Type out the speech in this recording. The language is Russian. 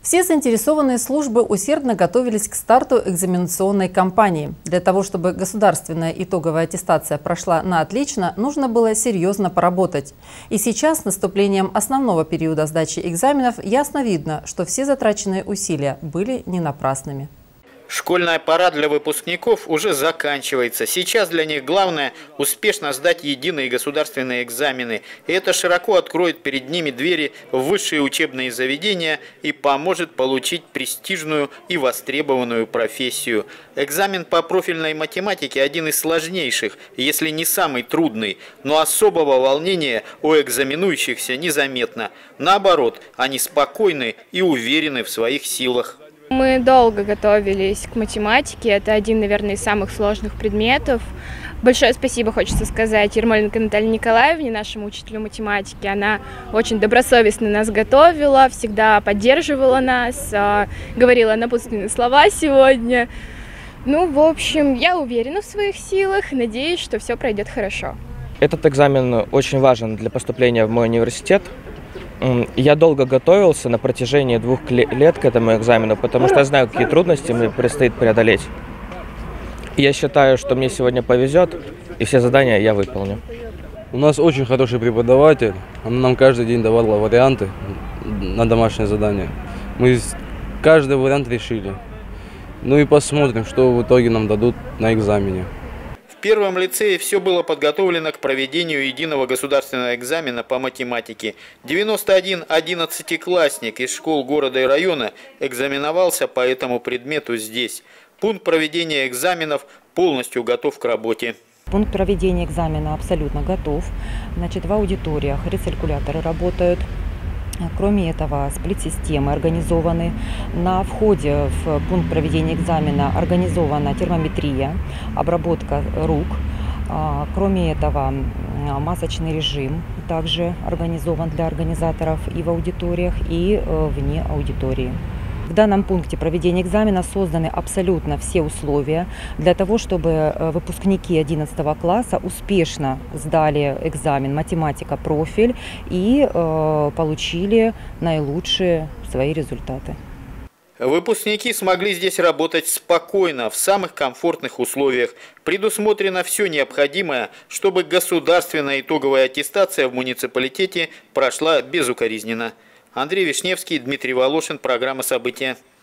Все заинтересованные службы усердно готовились к старту экзаменационной кампании. Для того, чтобы государственная итоговая аттестация прошла на отлично, нужно было серьезно поработать. И сейчас, с наступлением основного периода сдачи экзаменов, ясно видно, что все затраченные усилия были не напрасными. Школьная пора для выпускников уже заканчивается. Сейчас для них главное – успешно сдать единые государственные экзамены. И это широко откроет перед ними двери в высшие учебные заведения и поможет получить престижную и востребованную профессию. Экзамен по профильной математике – один из сложнейших, если не самый трудный. Но особого волнения у экзаменующихся незаметно. Наоборот, они спокойны и уверены в своих силах. Мы долго готовились к математике. Это один, наверное, из самых сложных предметов. Большое спасибо хочется сказать Ермоленко Наталье Николаевне, нашему учителю математики. Она очень добросовестно нас готовила, всегда поддерживала нас, говорила напутственные слова сегодня. Ну, в общем, я уверена в своих силах, надеюсь, что все пройдет хорошо. Этот экзамен очень важен для поступления в мой университет. Я долго готовился на протяжении 2 лет к этому экзамену, потому что я знаю, какие трудности мне предстоит преодолеть. Я считаю, что мне сегодня повезет, и все задания я выполню. У нас очень хороший преподаватель, он нам каждый день давал варианты на домашнее задание. Мы каждый вариант решили. Ну и посмотрим, что в итоге нам дадут на экзамене. В первом лицее все было подготовлено к проведению единого государственного экзамена по математике. 91 11-классник из школ города и района экзаменовался по этому предмету здесь. Пункт проведения экзаменов полностью готов к работе. Пункт проведения экзамена абсолютно готов. Значит, в аудиториях рециркуляторы работают. Кроме этого, сплит-системы организованы. На входе в пункт проведения экзамена организована термометрия, обработка рук. Кроме этого, масочный режим также организован для организаторов и в аудиториях, и вне аудитории. В данном пункте проведения экзамена созданы абсолютно все условия для того, чтобы выпускники 11 класса успешно сдали экзамен математика профиль и получили наилучшие свои результаты. Выпускники смогли здесь работать спокойно, в самых комфортных условиях. Предусмотрено все необходимое, чтобы государственная итоговая аттестация в муниципалитете прошла безукоризненно. Андрей Вишневский, Дмитрий Волошин, программа «События».